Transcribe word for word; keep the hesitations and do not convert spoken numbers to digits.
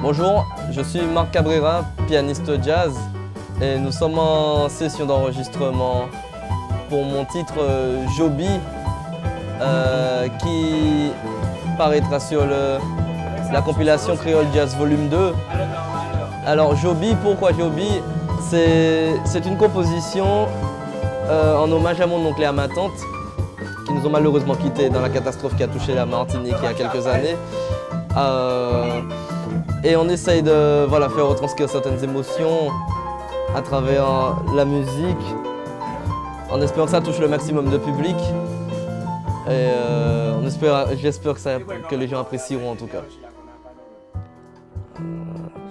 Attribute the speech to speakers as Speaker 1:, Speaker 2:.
Speaker 1: Bonjour, je suis Marc Cabrera, pianiste jazz et nous sommes en session d'enregistrement pour mon titre euh, Joby euh, qui paraîtra sur le, la compilation Creole Jazz Volume deux. Alors Joby, pourquoi Joby? C'est une composition euh, en hommage à mon oncle et à ma tante qui nous ont malheureusement quittés dans la catastrophe qui a touché la Martinique il y a quelques années. Euh, et on essaye de voilà, faire retranscrire certaines émotions à travers la musique, en espérant que ça touche le maximum de public. Et euh, on espère, j'espère que, ça, que les gens apprécieront en tout cas. Euh,